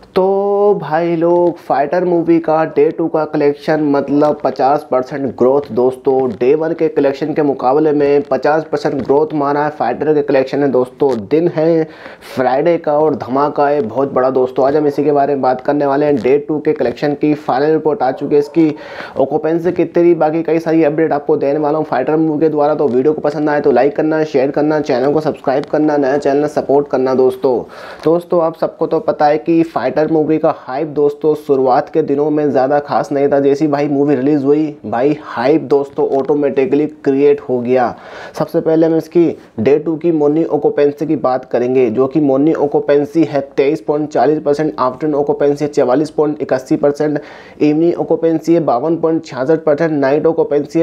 तो भाई लोग फाइटर मूवी का डे 2 का कलेक्शन मतलब 50% ग्रोथ दोस्तों। डे 1 के कलेक्शन के मुकाबले में 50% ग्रोथ माना है फाइटर के कलेक्शन है दोस्तों। दिन है फ्राइडे का और धमाका है बहुत बड़ा दोस्तों। आज हम इसी के बारे में बात करने वाले हैं। डे 2 के कलेक्शन की फाइनल रिपोर्ट आ चुकी है, इसकी ऑक्यूपेंसी कितनी, बाकी कई सारी अपडेट आपको देने वाला हूँ फाइटर मूवी के द्वारा। तो वीडियो को पसंद आए तो लाइक करना, शेयर करना, चैनल को सब्सक्राइब करना, नया चैनल सपोर्ट करना दोस्तों आप सबको तो पता है कि फाइटर मूवी का हाइप दोस्तों शुरुआत के दिनों में ज़्यादा खास नहीं था। जैसी भाई मूवी रिलीज़ हुई भाई हाइप दोस्तों ऑटोमेटिकली क्रिएट हो गया। सबसे पहले हम इसकी डे 2 की मॉर्निंग ऑक्यूपेंसी की बात करेंगे, जो कि मॉर्निंग ऑक्यूपेंसी है 23.40%, आफ्टरनून ऑक्यूपेंसी है 44.81%, इवनिंग ऑक्यूपेंसी है 52.66%, नाइट ऑक्यूपेंसी है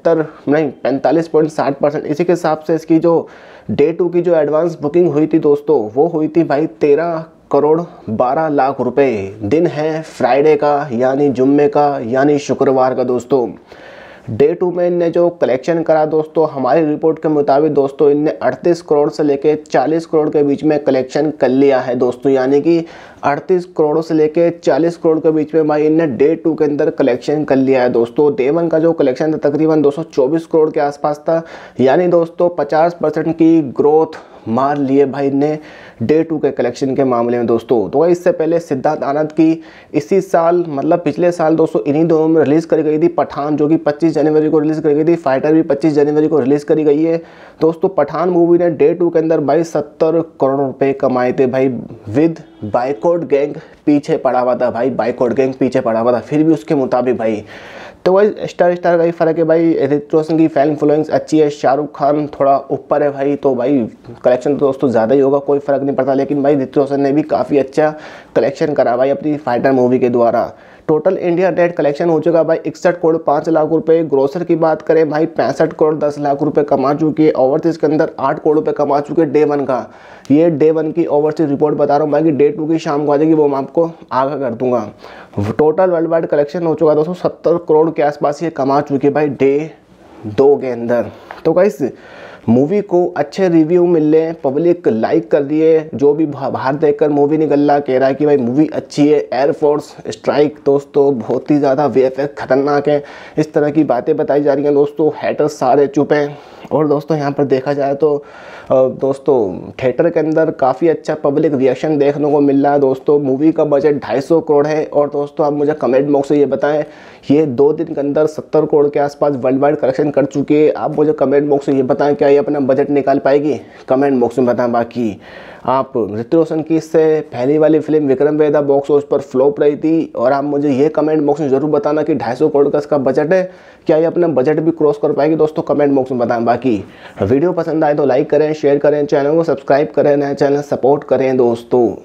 45.60%। इसी के हिसाब से इसकी जो डे 2 की जो एडवांस बुकिंग हुई थी दोस्तों वो हुई थी भाई 13 करोड़ 12 लाख रुपए। दिन है फ्राइडे का यानी जुम्मे का यानी शुक्रवार का दोस्तों। डे 2 में इनने जो कलेक्शन करा दोस्तों हमारी रिपोर्ट के मुताबिक दोस्तों इनने 38 करोड़ से लेके 40 करोड़ के बीच में कलेक्शन कर लिया है दोस्तों। यानी कि 38 करोड़ से लेके 40 करोड़ के बीच में भाई इनने डे 2 के अंदर कलेक्शन कर लिया है दोस्तों। डे 1 का जो कलेक्शन था तकरीबन 224 करोड़ के आसपास था। यानी दोस्तों 50% की ग्रोथ मार लिए भाई ने डे 2 के कलेक्शन के मामले में दोस्तों। तो इससे पहले सिद्धार्थ आनंद की इसी साल मतलब पिछले साल दोस्तों इन्हीं दोनों में रिलीज़ करी गई थी पठान, जो कि 25 जनवरी को रिलीज़ करी गई थी। फाइटर भी 25 जनवरी को रिलीज़ करी गई है दोस्तों। पठान मूवी ने डे 2 के अंदर भाई 70 करोड़ रुपए कमाए थे भाई। विद बाइकॉट गैंग पीछे पड़ा हुआ था भाई, बाइकॉट गैंग पीछे पड़ा हुआ था, फिर भी उसके मुताबिक भाई। तो भाई स्टार का ही फ़र्क है भाई। ऋतिक रोशन की फैन फॉलोइंग्स अच्छी है, शाहरुख खान थोड़ा ऊपर है भाई, तो भाई कलेक्शन तो दोस्तों ज़्यादा ही होगा, कोई फ़र्क नहीं पड़ता। लेकिन भाई ऋतिक रोशन ने भी काफ़ी अच्छा कलेक्शन करा भाई अपनी फाइटर मूवी के द्वारा। टोटल इंडिया नेट कलेक्शन हो चुका भाई 61 करोड़ 5 लाख रुपए। ग्रोसर की बात करें भाई 65 करोड़ 10 लाख रुपए कमा चुकी है। ओवरसीज़ के अंदर 8 करोड़ रुपए कमा चुके हैं डे 1 का। ये डे 1 की ओवरसीज़ रिपोर्ट बता रहा हूँ भाई कि डे 2 की शाम को आ जाएगी, वो मैं आपको आगाह कर दूंगा। टोटल वर्ल्ड वाइड कलेक्शन हो चुका है दोस्तों 70 करोड़ के आसपास ये कमा चुकी है भाई डे 2 के अंदर। तो गाइस मूवी को अच्छे रिव्यू मिल रहे हैं, पब्लिक लाइक कर रही है। जो भी बाहर देखकर मूवी निकल रहा कह रहा है कि भाई मूवी अच्छी है। एयरफोर्स स्ट्राइक दोस्तों बहुत ही ज़्यादा वीएफएक्स खतरनाक है, इस तरह की बातें बताई जा रही हैं दोस्तों। हैटर्स सारे चुप हैं। और दोस्तों यहाँ पर देखा जाए तो दोस्तों थिएटर के अंदर काफ़ी अच्छा पब्लिक रिएक्शन देखने को मिल रहा है दोस्तों। मूवी का बजट 250 करोड़ है। और दोस्तों आप मुझे कमेंट बॉक्स में ये बताएं, ये 2 दिन के अंदर 70 करोड़ के आसपास वर्ल्ड वाइड कलेक्शन कर चुकी है। आप मुझे कमेंट बॉक्स में ये बताएं क्या ये अपना बजट निकाल पाएगी, कमेंट बॉक्स में बताएं। बाकी आप ऋतिक रोशन की इससे पहली वाली film Vikram Vedha box office पर फ्लॉप रही थी, और आप मुझे ये कमेंट बॉक्स में ज़रूर बताना कि 250 करोड़ का इसका बजट है, क्या ये अपना बजट भी क्रॉस कर पाएगी दोस्तों, कमेंट बॉक्स में बताएं। बाकी वीडियो पसंद आए तो लाइक करें, शेयर करें, चैनल को सब्सक्राइब करें, नया चैनल सपोर्ट करें दोस्तों।